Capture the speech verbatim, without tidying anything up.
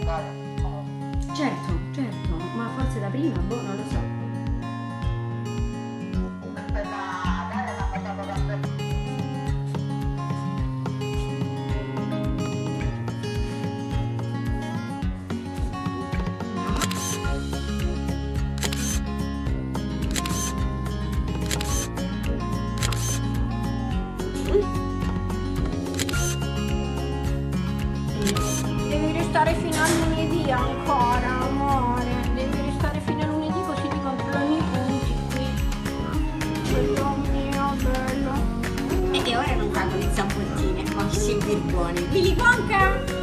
Certo, certo, ma forse da prima, boh, non lo so. Devi restare fino a lunedì ancora, amore. Devi restare fino a lunedì così ti controllano i punti qui. Bello mio, bello. E ora non cago le zampottine, ma che si vergogna. Willy Wonka!